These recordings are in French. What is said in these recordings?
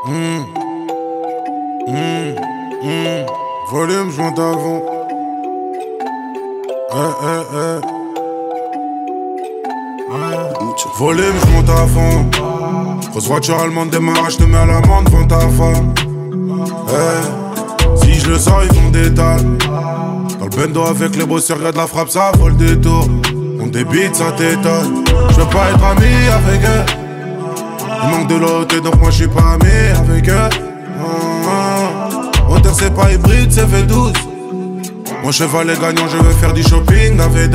Mmh, Volume, je monte avant. Volume, je monte à fond. Grosse voiture allemande démarrage, je te mets à l'amende devant ta femme. Si je le sors, ils font des dalles. Dans le bendo avec les bossers, regarde la frappe, ça vaut le détour. On débite, ça t'étonne. Je veux pas être ami avec eux. Il manque de l'autre, donc moi je suis pas ami avec eux. Moteur c'est pas hybride, c'est V12. Mon cheval est gagnant, je veux faire du shopping à V2.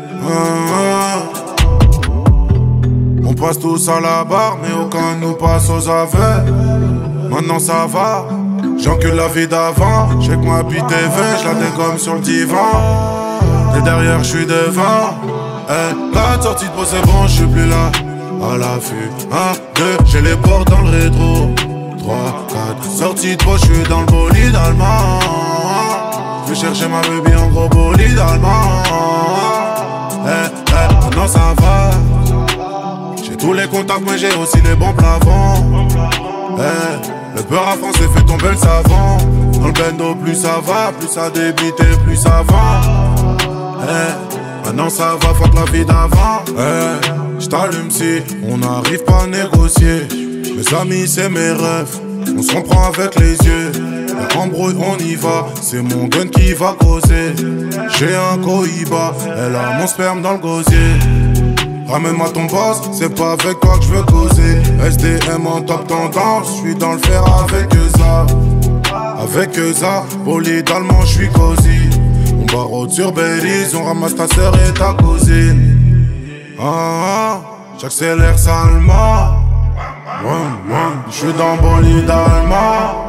On passe tous à la barre, mais aucun nous passe aux aveux. Maintenant ça va, j'encule la vie d'avant. J'ai que ma bite est vain, je la dégomme sur le divan. Et derrière je suis devant. 4 sorties de peau c'est bon, je suis plus là. À l'affût, 1, 2, j'ai les portes dans le rétro. 3, 4, sorties de peau, je suis dans le bolide allemand. Je vais chercher ma baby en gros bolide allemand. Maintenant ça va. J'ai tous les contacts mais j'ai aussi les bons plafonds. Le peur à France fait tomber le savant. Dans le bendo plus ça va, plus ça débite et plus ça va. Maintenant ça va, fuck la vie d'avant. J't'allume si on n'arrive pas à négocier. Mes amis c'est mes rêves, on se comprend avec les yeux. Et embrouille on y va, c'est mon gun qui va causer. J'ai un cohiba, elle a mon sperme dans le gosier. Ramène-moi ton boss, c'est pas avec toi que je veux causer. SDM en top tendance, je suis dans le fer avec ça. Avec ça, bolide allemand, je suis cosy. On barre sur Belize, on ramasse ta sœur et ta cousine. J'accélère salement. Je suis dans bolide allemand.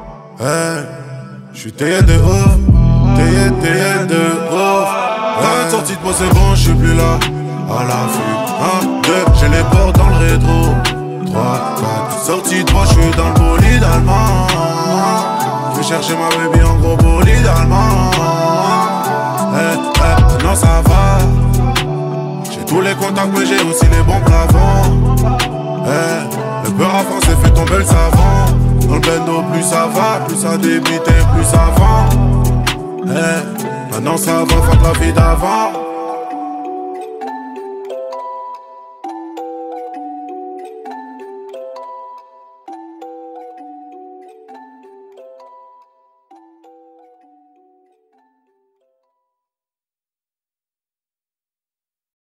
Je suis taillé de ouf. Taillé de ouf. Sortie de peau c'est bon, je suis plus là. À l'affût, 1, 2, j'ai les portes dans le rétro. 3, 4, sortie de peau, je suis dans le bolide allemand. Je vais chercher ma baby en gros bolide allemand. Maintenant ça va. J'ai tous les contacts mais j'ai aussi les bons plafonds. Le peur à France fait tomber le savant. Dans le bendo plus ça va, plus ça débite et plus ça vend. Maintenant ça va, fuck la vie d'avant.